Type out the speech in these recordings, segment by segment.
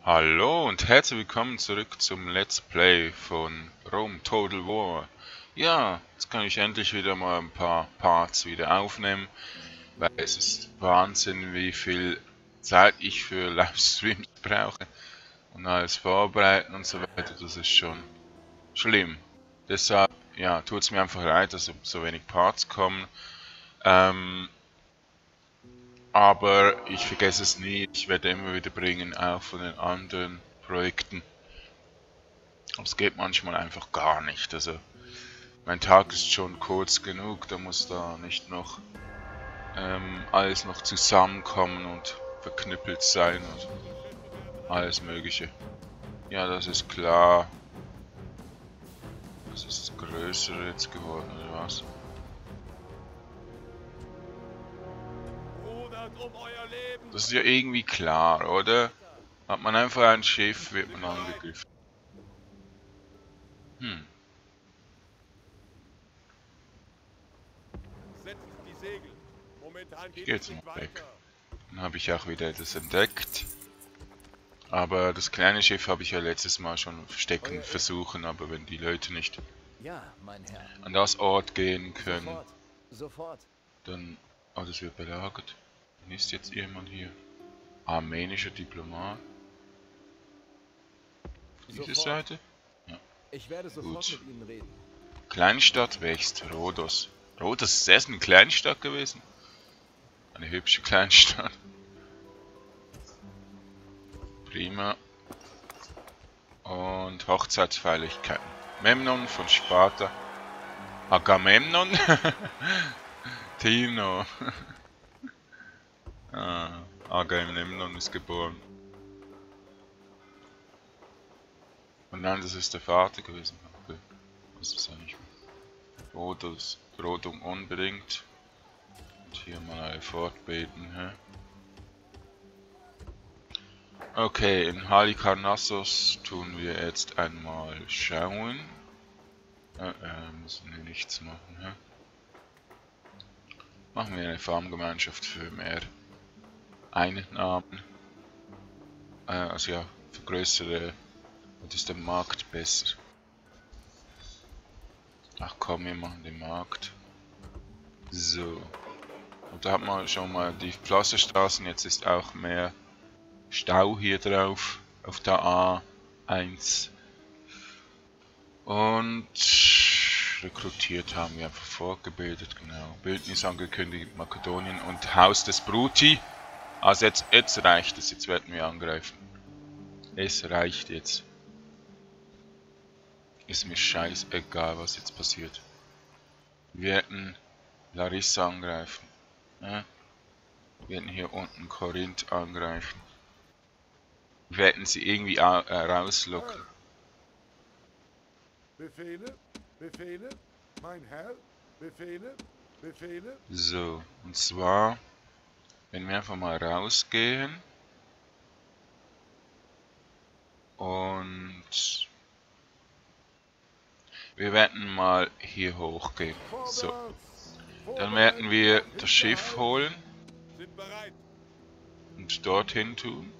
Hallo und herzlich willkommen zurück zum Let's Play von Rome Total War. Ja, jetzt kann ich endlich wieder mal ein paar Parts wieder aufnehmen, weil es ist Wahnsinn, wie viel Zeit ich für Livestreams brauche und alles vorbereiten und so weiter. Das ist schon schlimm. Deshalb, ja, tut es mir einfach leid, dass so wenig Parts kommen. Aber ich vergesse es nie, ich werde immer wieder bringen, auch von den anderen Projekten. Aber es geht manchmal einfach gar nicht. Also mein Tag ist schon kurz genug, da muss da nicht noch alles noch zusammenkommen und verknüppelt sein und alles mögliche. Ja, das ist klar. Das ist das Größere jetzt geworden, oder was? Das ist ja irgendwie klar, oder? Hat man einfach ein Schiff, wird man angegriffen. Ich gehe jetzt mal weg. Dann habe ich auch wieder etwas entdeckt. Aber das kleine Schiff habe ich ja letztes Mal schon verstecken versuchen, aber wenn die Leute nicht an das Ort gehen können, dann... Oh, das wird belagert. Dann ist jetzt jemand hier. Armenischer Diplomat. Diese Seite? Ja. Ich werde sofort mit Ihnen reden. Kleinstadt wächst. Rhodos. Rhodos ist erst eine Kleinstadt gewesen. Eine hübsche Kleinstadt. Prima. Und Hochzeitsfeierlichkeiten. Memnon von Sparta. Agamemnon? Tino. Agamemnon ist geboren. Und nein, das ist der Vater gewesen. Okay. Das ist eigentlich Rhodos. Rodung unbedingt. Und hier mal eine Fortbeten. Hä? Okay, in Halikarnassos tun wir jetzt einmal schauen. Müssen wir nichts machen. Hä? Machen wir eine Farmgemeinschaft für mehr Einnahmen. Also ja, für größere. Und ist der Markt besser? Ach komm, wir machen den Markt. So. Und da hat man schon mal die Pflasterstraßen. Jetzt ist auch mehr Stau hier drauf. Auf der A1. Und rekrutiert haben wir einfach vorgebildet, genau. Bildnis angekündigt, Makedonien und Haus des Bruti. Also jetzt reicht es, jetzt werden wir angreifen. Es reicht jetzt. Ist mir scheißegal, was jetzt passiert. Wir werden Larissa angreifen. Ja? Wir werden hier unten Korinth angreifen. Wir werden sie irgendwie rauslocken. Befehle, Befehle, mein Herr, Befehle, Befehle. So, und zwar, wenn wir einfach mal rausgehen und wir werden mal hier hochgehen. So, dann werden wir das Schiff holen und dorthin tun.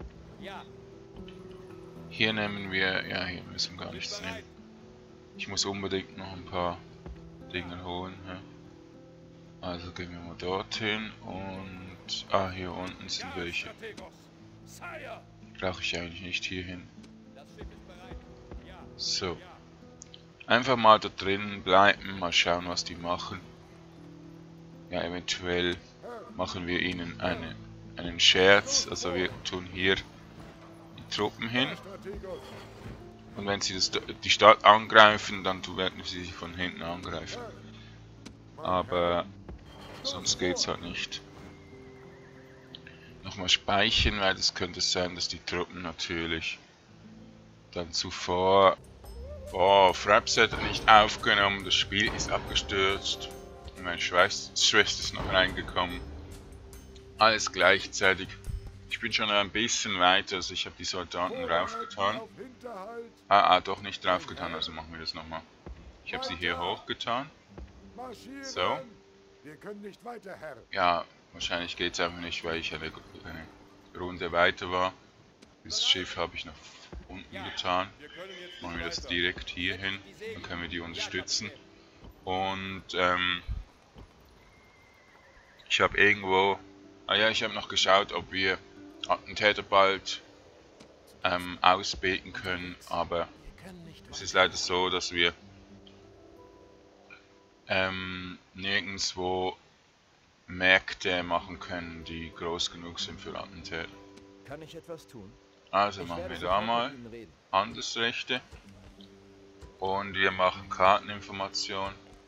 Hier nehmen wir, ja, hier müssen wir gar nichts nehmen. Ich muss unbedingt noch ein paar Dinge holen. Ja. Also gehen wir mal dorthin und... Ah, hier unten sind welche. Brauche ich eigentlich nicht hier hin. So. Einfach mal da drinnen bleiben, mal schauen, was die machen. Ja, eventuell machen wir ihnen einen Scherz. Also wir tun hier die Truppen hin. Und wenn sie die Stadt angreifen, dann werden sie sich von hinten angreifen. Aber sonst geht's halt nicht. Nochmal speichern, weil es könnte sein, dass die Truppen natürlich dann zuvor... Oh, Fraps hat nicht aufgenommen, das Spiel ist abgestürzt. Meine Schwester ist noch reingekommen. Alles gleichzeitig. Ich bin schon ein bisschen weiter, also ich habe die Soldaten raufgetan. Doch nicht draufgetan, also machen wir das nochmal. Ich habe sie hier hochgetan. So. Ja, wahrscheinlich geht es einfach nicht, weil ich eine Runde weiter war. Das Schiff habe ich nach unten getan. Machen wir das direkt hier hin. Dann können wir die unterstützen. Und ich habe irgendwo... Ah ja, ich habe noch geschaut, ob wir Attentäter bald ausbeten können. Aber es ist leider so, dass wir nirgendwo Märkte machen können, die groß genug sind für Attentäter. Kann ich etwas tun? Also machen wir da mal Handelsrechte und wir machen Karteninformation.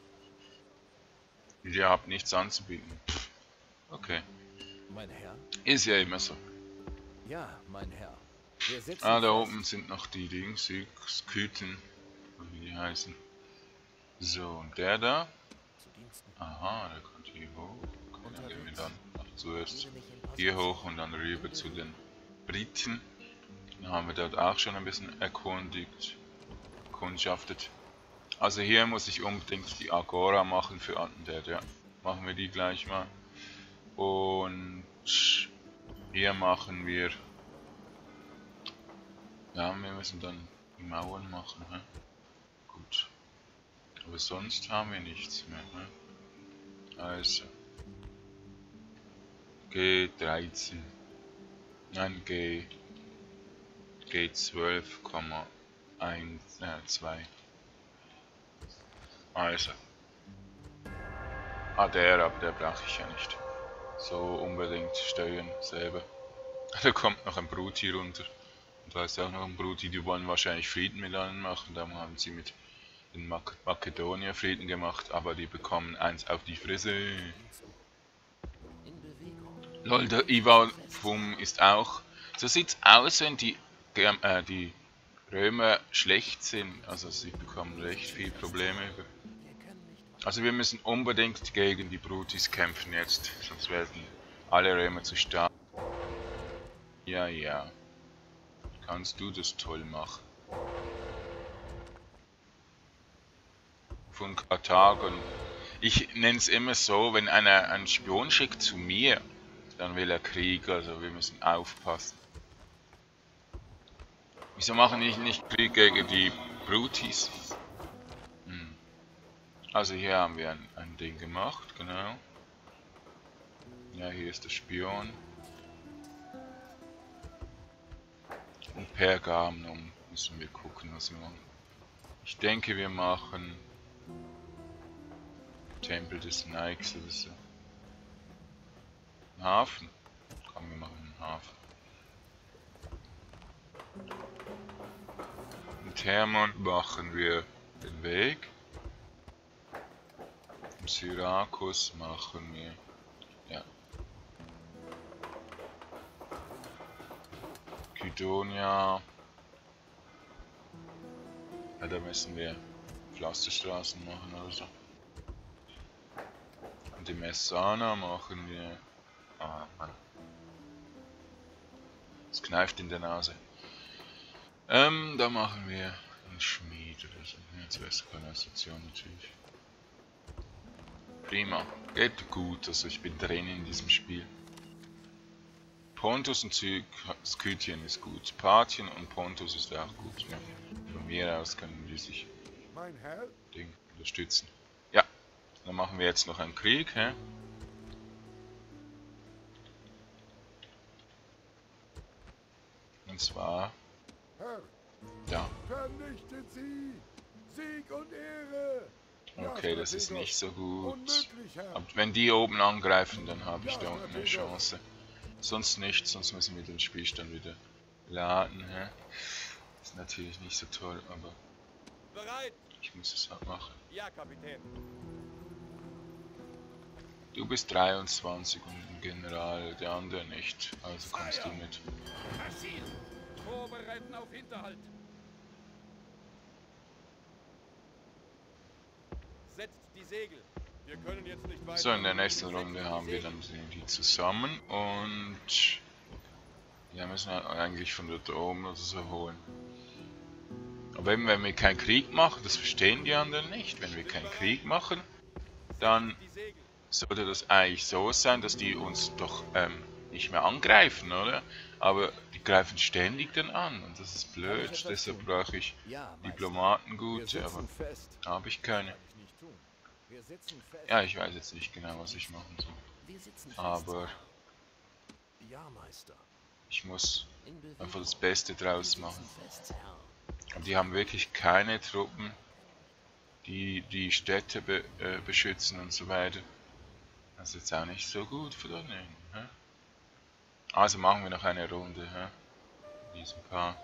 Ihr habt nichts anzubieten. Pff, okay. Mein Herr? Ist ja immer so. Ja, mein Herr. Wir setzen Ah, da fest. oben sind noch die Dings, die Sküten, wie die heißen. So, und der da. Zu Diensten. Aha, der kommt hier hoch. Okay, dann gehen wir dann zuerst hier hoch und dann rüber zu den Briten. Dann haben wir dort auch schon ein bisschen erkundschaftet. Also hier muss ich unbedingt die Agora machen für Attentäter. Ja. Machen wir die gleich mal. Und hier machen wir... Ja, wir müssen dann die Mauern machen. He? Gut. Aber sonst haben wir nichts mehr. He? Also. G13. Nein, G12,2. Also. Ah, aber der brauche ich ja nicht. So unbedingt steuern selber. Da kommt noch ein Brut hier runter. Und da ist auch noch ein Brut, die wollen wahrscheinlich Frieden mit allen machen. Da haben sie mit den Makedonier Frieden gemacht, aber die bekommen eins auf die Fresse. Lol, der Ivalfum ist auch. So sieht's aus, wenn die Römer schlecht sind. Also sie bekommen recht viel Probleme. Also wir müssen unbedingt gegen die Brutis kämpfen jetzt, sonst werden alle Römer zu stark. Ja, ja. Kannst du das toll machen. Von Karthago. Ich nenne es immer so, wenn einer einen Spion schickt zu mir, dann will er Krieg, also wir müssen aufpassen. Wieso machen die nicht Krieg gegen die Brutis? Also hier haben wir ein Ding gemacht, genau. Ja, hier ist der Spion. Und Pergamum müssen wir gucken, was wir machen. Ich denke, wir machen Tempel des Nikes oder so. Ein Hafen? Komm, wir machen einen Hafen. In Thermon machen wir den Weg. In Syrakus machen wir... Ja. Kydonia. Ja, da müssen wir Pflasterstraßen machen oder so. Und die Messana machen wir... Ah, Mann. Es kneift in der Nase. Da machen wir einen Schmied oder so. Ja, zuerst Kanalisation natürlich. Prima. Geht gut, also ich bin drin in diesem Spiel. Pontus und Skythien ist gut. Parthien und Pontus ist auch gut. Ja. Von mir aus können die sich Ding unterstützen. Ja, dann machen wir jetzt noch einen Krieg. Hä? Und zwar da. Vernichtet sie! Sieg und Ehre! Okay, das ist nicht so gut. Aber wenn die oben angreifen, dann habe ich da unten eine Chance. Sonst nicht, sonst müssen wir den Spielstand wieder laden. Hä? Ist natürlich nicht so toll, aber ich muss es halt machen. Ja, Kapitän. Du bist 23 und ein General, der andere nicht. Also kommst du mit. Vorbereiten auf Hinterhalt. Setzt die Segel. Wir können jetzt nicht weiter. So, in der nächsten Runde haben wir dann die zusammen und ja, müssen wir eigentlich von dort oben oder so holen. Aber eben, wenn wir keinen Krieg machen, das verstehen die anderen nicht. Wenn wir keinen Krieg machen, dann sollte das eigentlich so sein, dass die uns doch nicht mehr angreifen, oder? Aber die greifen ständig den an und das ist blöd, deshalb brauche ich Diplomatengute, aber habe ich keine. Ja, ich weiß jetzt nicht genau, was ich machen soll, aber ich muss einfach das Beste draus machen. Und die haben wirklich keine Truppen, die die Städte beschützen und so weiter. Das ist jetzt auch nicht so gut für den. Also machen wir noch eine Runde. Diesen Paar.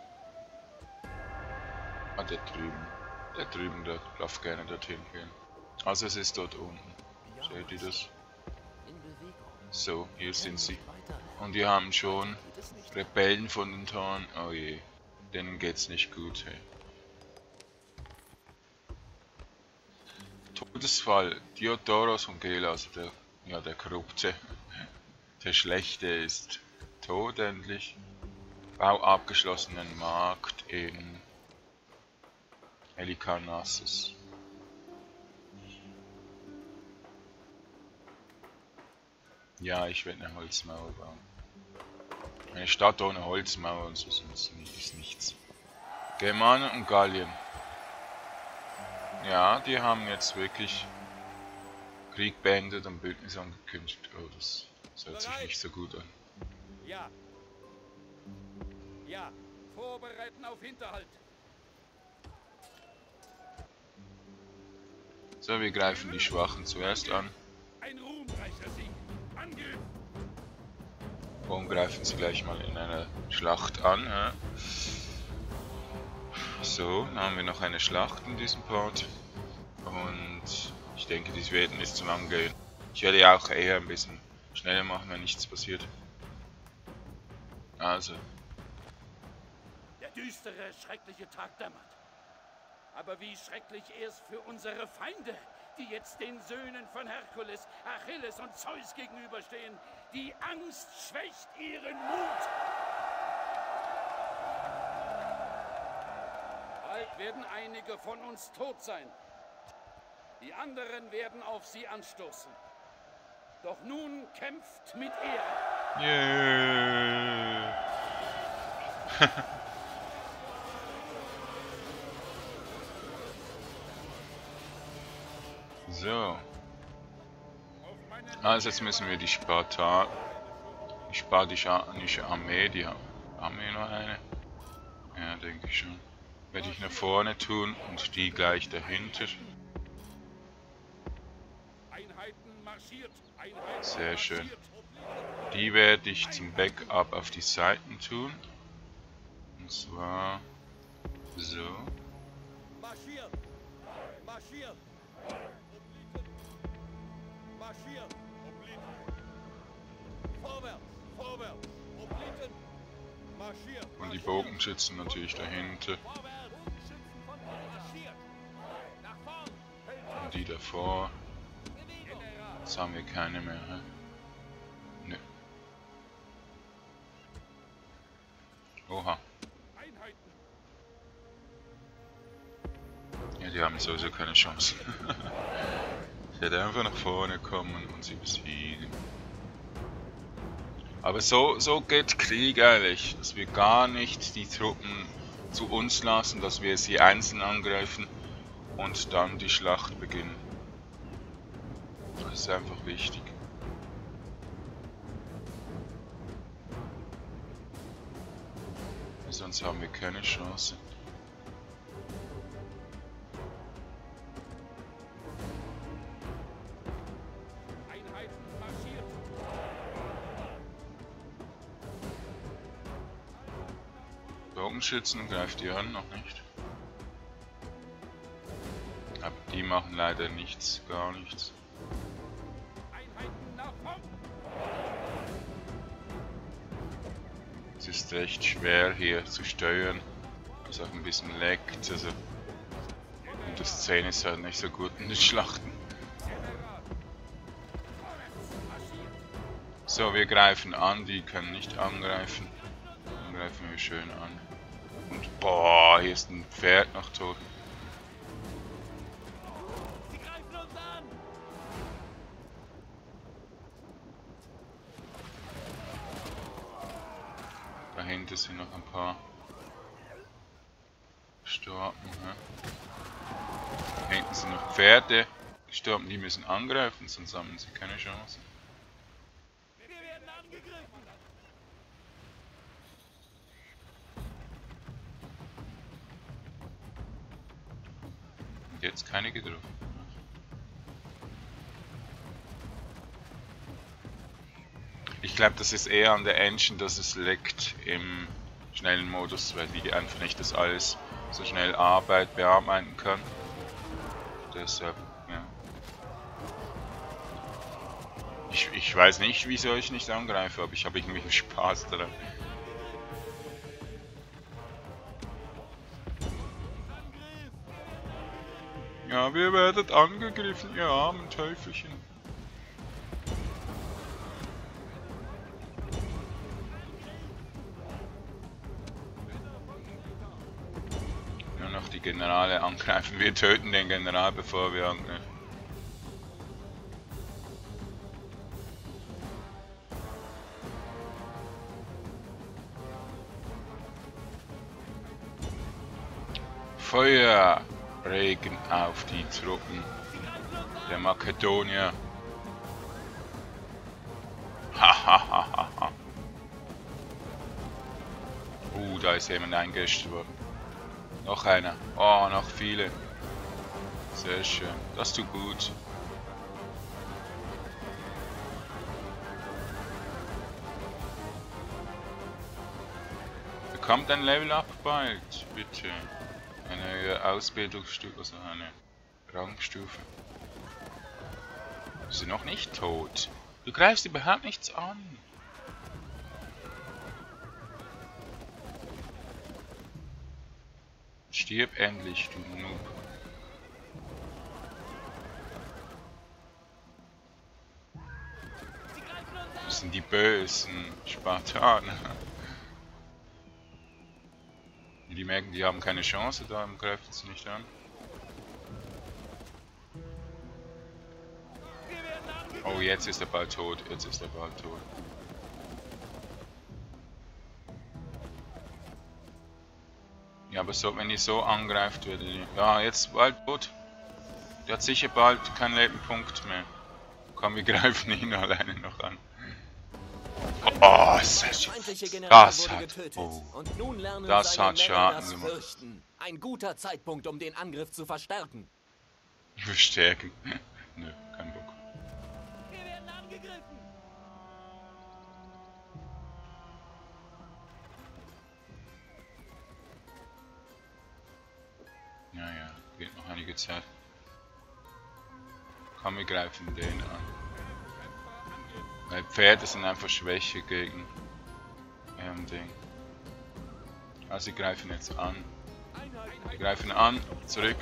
Ah, der drüben. Der drüben, der darf gerne dorthin gehen. Also es ist dort unten. Seht ihr das? So, hier sind sie. Und wir haben schon Rebellen von den Toren. Oh je, denen geht's nicht gut, hey. Todesfall. Diodoros von Gelas, der Korrupte. Der Schlechte ist tot endlich. Bau abgeschlossenen Markt in Halikarnassus. Ja, ich werde eine Holzmauer bauen. Eine Stadt ohne Holzmauer und so ist nichts. Germanen und Gallien. Ja, die haben jetzt wirklich Krieg beendet und Bündnis angekündigt. Oh, das hört sich nicht so gut an. Ja. Ja. Vorbereiten auf Hinterhalt. So, wir greifen die Schwachen zuerst an. Ein ruhmreicher Sieg. Angriff. Und greifen sie gleich mal in einer Schlacht an. So, dann haben wir noch eine Schlacht in diesem Part. Und ich denke, dies wird nicht zu lang gehen. Ich werde ja auch eher ein bisschen schneller machen, wenn nichts passiert. Also. Der düstere, schreckliche Tag dämmert. Aber wie schrecklich er ist für unsere Feinde, die jetzt den Söhnen von Herkules, Achilles und Zeus gegenüberstehen. Die Angst schwächt ihren Mut. Bald werden einige von uns tot sein. Die anderen werden auf sie anstoßen. Doch nun kämpft mit Ehre. Yeah. So. Also jetzt müssen wir die spartanische Armee, haben wir noch eine? Ja, denke ich schon. Werde ich nach vorne tun und die gleich dahinter. Sehr schön. Die werde ich zum Backup auf die Seiten tun. Und zwar so. Marschieren! Marschieren! Marschieren! Vorwärts! Vorwärts! Obliten! Marschieren! Und die Bogenschützen natürlich dahinter. Und die davor. Jetzt haben wir keine mehr. Nö. Oha. Ja, die haben sowieso keine Chance. Ich werde einfach nach vorne kommen und sie besiegen. Aber so geht Krieg eigentlich, dass wir gar nicht die Truppen zu uns lassen, dass wir sie einzeln angreifen und dann die Schlacht beginnen. Das ist einfach wichtig. Sonst haben wir keine Chance. Bogenschützen greift ihr an, noch nicht. Aber die machen leider nichts, gar nichts. Es ist recht schwer hier zu steuern, es auch ein bisschen leckt, also und die Szene ist halt nicht so gut in den Schlachten. So, wir greifen an, die können nicht angreifen. Dann greifen wir schön an. Und boah, hier ist ein Pferd noch tot. Hinten sind noch ein paar gestorben. Ne? Hinten sind noch Pferde gestorben, die müssen angreifen, sonst haben sie keine Chance. Wir werden angegriffen! Und jetzt keine getroffen. Ich glaube, das ist eher an der Engine, dass es leckt im schnellen Modus, weil die einfach nicht das alles so schnell bearbeiten kann. Deshalb, ja. Ich weiß nicht, wieso ich nicht angreife, aber ich habe irgendwie Spaß daran. Ja, wir werden angegriffen, ihr armen Teufelchen. Nur noch die Generale angreifen. Wir töten den General, bevor wir angreifen. Feuerregen auf die Truppen der Makedonier. Hahaha. Da ist jemand eingeäscht worden. Noch einer. Oh, noch viele. Sehr schön. Das tut gut. Bekommt ein Level Up bald, bitte. Eine Ausbildungsstufe, also eine Rangstufe. Sie sind noch nicht tot. Du greifst überhaupt nichts an. Stirb endlich, du Noob. Das sind die bösen Spartaner. Die merken, die haben keine Chance, darum greifen sie nicht an. Oh, jetzt ist er bald tot. Jetzt ist er bald tot. Ja, aber so, wenn die so angreift, würde die... Ja, jetzt bald tot. Der hat sicher bald keinen Lebenpunkt mehr. Komm, wir greifen ihn alleine noch an. Oh, das hat... Oh, das hat Schaden gemacht. Ein guter Zeitpunkt, um den Angriff zu verstärken. Verstärken? Nö, kein Bock. Wir werden angegriffen! Naja, geht noch einige Zeit. Komm, wir greifen den an. Weil Pferde sind einfach Schwäche gegen Ding. Also sie greifen jetzt an. Wir greifen an, zurück.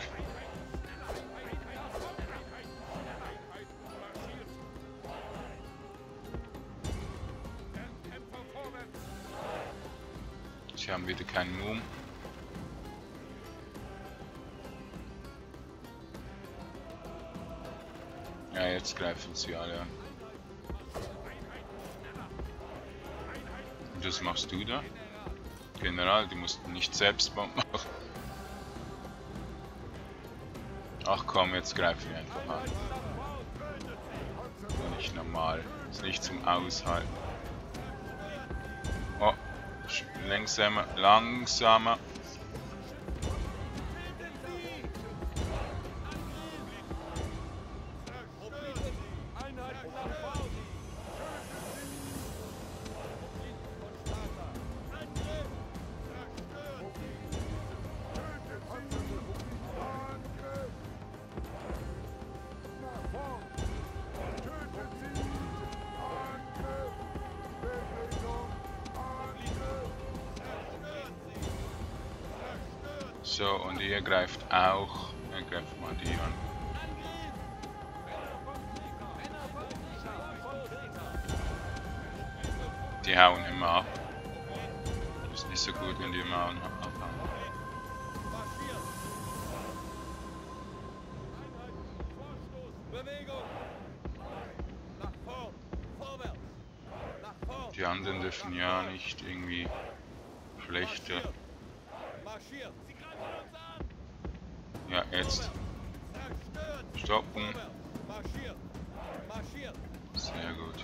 Sie haben wieder keinen Mumm. Ja, jetzt greifen sie alle an. Und was machst du da? General, die mussten nicht Selbstbomb machen. Ach komm, jetzt greifen wir einfach an. Nicht normal. Ist nicht zum Aushalten. Oh, langsamer, langsamer. So, und ihr greift auch. Ihr greift mal die an. Die hauen immer ab. Ist nicht so gut, wenn die immer abhauen. Die anderen dürfen ja nicht irgendwie schlechter. Marschiert! Sie greifen uns an! Ja, jetzt. Stoppen. Marschiert! Marschiert! Sehr gut.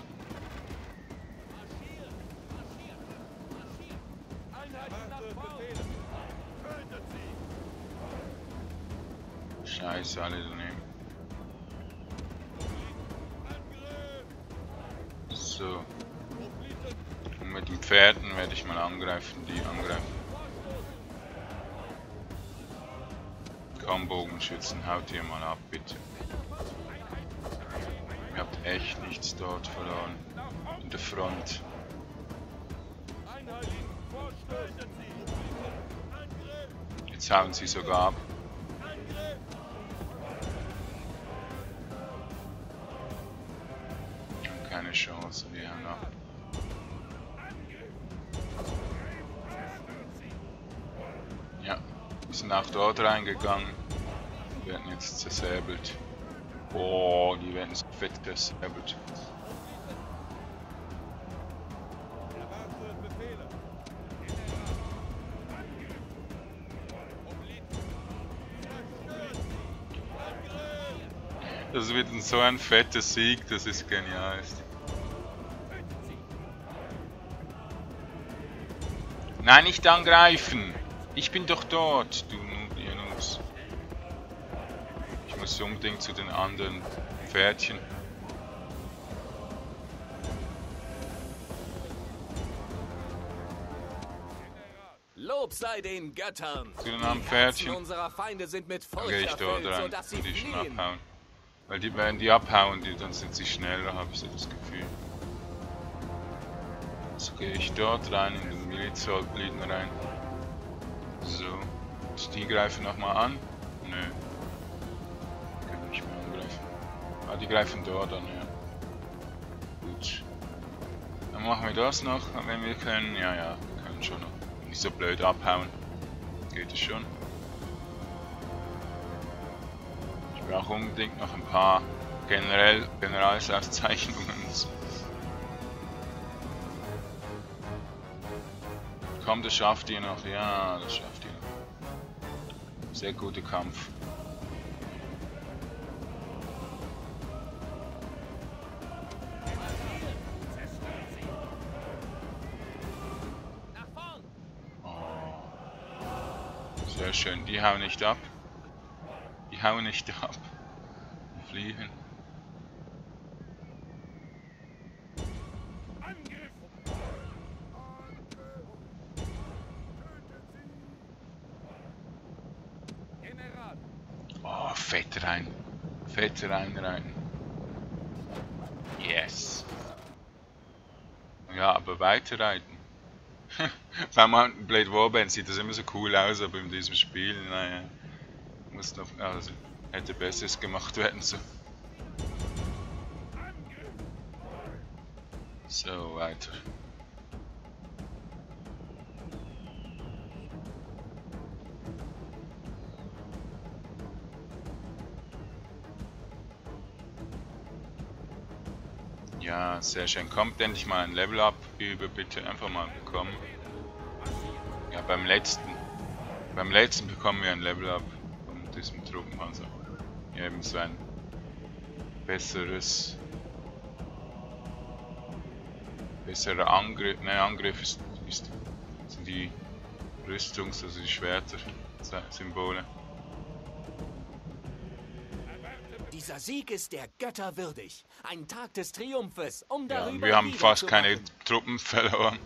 Einheiten nach vorne! Tötet sie! Scheiße, alle daneben. So. Und mit den Pferden werde ich mal angreifen, die angreifen. Komm, Bogenschützen, haut ihr mal ab, bitte. Ihr habt echt nichts dort verloren. In der Front. Jetzt hauen sie sogar ab. Keine Chance, wir haben ab. Ja, wir sind auch dort reingegangen. Die werden jetzt zersäbelt. Oh, die werden so fett zersäbelt. Das wird so ein fetter Sieg, das ist genial. Nein, nicht angreifen! Ich bin doch dort, du Nubianus. Ich muss unbedingt zu den anderen Pferdchen. Lob sei den Göttern! Zu den anderen Pferdchen. Unserer Feinde sind mit Dann Furcht gehe ich dort erfüllt, rein sodass sie und die schon fliehen. abhauen. Weil die werden die abhauen, dann sind sie schneller, habe ich so das Gefühl. So gehe ich dort rein, in den Milizsolbliden rein. So. Und die greifen nochmal an? Nö. Können nicht mehr angreifen. Ah, die greifen dort an, ja. Gut. Dann machen wir das noch, wenn wir können. Ja, ja, wir können schon noch. Nicht so blöd abhauen. Geht es schon. Ich brauche unbedingt noch ein paar Generalsauszeichnungen. Komm, das schafft ihr noch. Ja, das schafft ihr noch. Sehr guter Kampf. Oh. Sehr schön. Die hauen nicht ab. Die hauen nicht ab. Die fliehen. Oh, fett rein. Fett rein. Yes. Ja, aber weiter reiten. Bei Mountain Blade Warband sieht das immer so cool aus, aber in diesem Spiel, naja. Muss noch, also, hätte Besseres gemacht werden so. So, weiter. Ja, sehr schön. Kommt endlich mal ein Level Up über, bitte einfach mal bekommen. Ja, beim letzten bekommen wir ein Level Up von diesem Truppen, also eben so ein besserer Angriff. Ne, Angriff sind die Rüstungs-, also die Schwerter-Symbole. Dieser Sieg ist der Götter würdig. Ein Tag des Triumphes, um Ja, darüber und wir haben fast keine niederzumachen. Truppen verloren.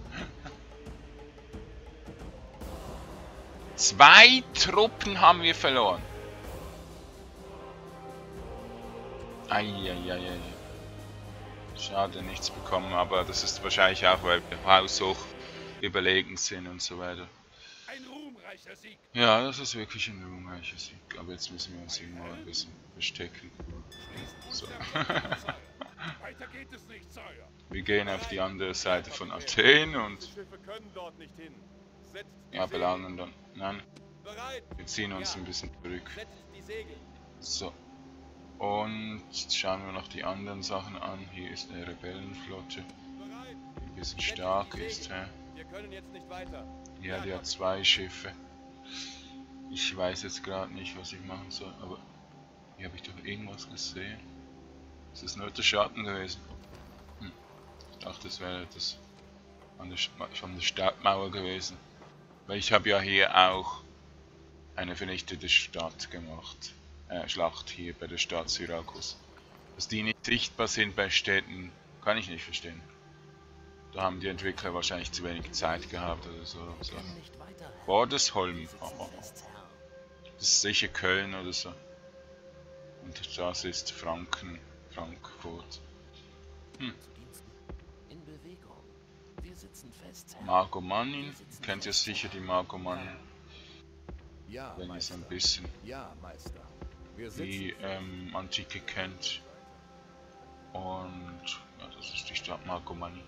2 Truppen haben wir verloren. Eieieiei. Schade, nichts bekommen, aber das ist wahrscheinlich auch, weil wir haushoch überlegen sind und so weiter. Ein ruhmreicher Sieg. Ja, das ist wirklich ein ruhmreicher Sieg. Aber jetzt müssen wir uns hier mal ein bisschen verstecken. So. Weiter geht es nicht, Sire. Wir gehen auf die andere Seite von Athen und Schiffe können dort nicht hin. Setzt die ja, Segel. belangen dann. Nein, Bereit. wir ziehen uns ein bisschen zurück. Setzt die Segel. So. Und jetzt schauen wir noch die anderen Sachen an. Hier ist eine Rebellenflotte, Bereit. die ein bisschen stark ist. Hä? Wir können jetzt nicht weiter. Ja, die hat 2 Schiffe. Ich weiß jetzt gerade nicht, was ich machen soll, aber hier habe ich doch irgendwas gesehen. Ist das nur der Schatten gewesen? Ich dachte, das wäre das von der Stadtmauer gewesen. Weil ich habe ja hier auch eine vernichtete Stadt gemacht. Schlacht hier bei der Stadt Syrakus. Dass die nicht sichtbar sind bei Städten, kann ich nicht verstehen. Da haben die Entwickler wahrscheinlich zu wenig Zeit gehabt oder so. Bordesholm. Oh. Das ist sicher Köln oder so. Und das ist Frankfurt. Markomannen. Kennt ihr sicher die Markomannen? Ja, Wenn ihr es Meister. ein bisschen Ja, Meister. Wir die sitzen Antike kennt. Und ja, das ist die Stadt Markomanni.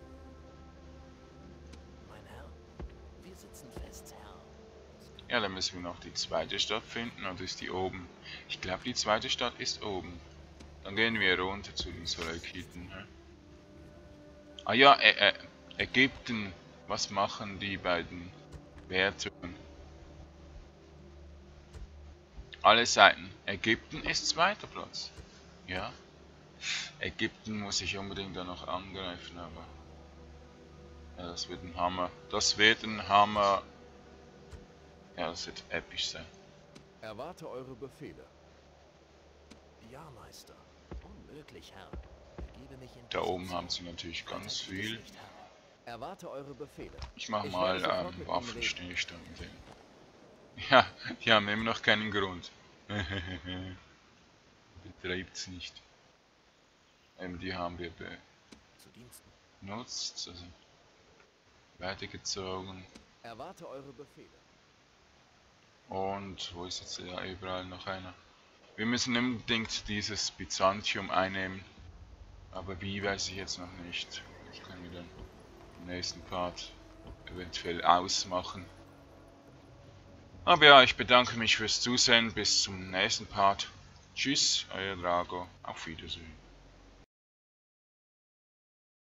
Mein Herr, wir sitzen fest, Herr. Ja, dann müssen wir noch die zweite Stadt finden, oder ist die oben? Ich glaube, die zweite Stadt ist oben. Dann gehen wir runter zu den Seleukiden. Ne? Ah ja, Ägypten. Was machen die beiden Wehrtürme? Alle Seiten. Ägypten ist zweiter Platz. Ja. Ägypten muss ich unbedingt dann noch angreifen, aber ja, das wird ein Hammer. Das wird ein Hammer. Ja, das wird episch sein. Erwarte eure Befehle. Ja, Meister. Unmöglich, Herr. Begebe mich in Da oben Position. haben sie natürlich ganz viel. Nicht, Herr. Erwarte eure Befehle. Ich mache Ich mal werde sofort mit ihnen Waffenstillstand mit denen. Ja, die haben immer noch keinen Grund. Betreibt's nicht. Die haben wir Zu Diensten. benutzt, also weitergezogen. Erwarte eure Befehle. Und wo ist jetzt ja überall noch einer? Wir müssen unbedingt dieses Byzantium einnehmen. Aber wie, weiß ich jetzt noch nicht. Das können wir dann im nächsten Part eventuell ausmachen. Aber ja, ich bedanke mich fürs Zusehen. Bis zum nächsten Part. Tschüss, euer Drago. Auf Wiedersehen.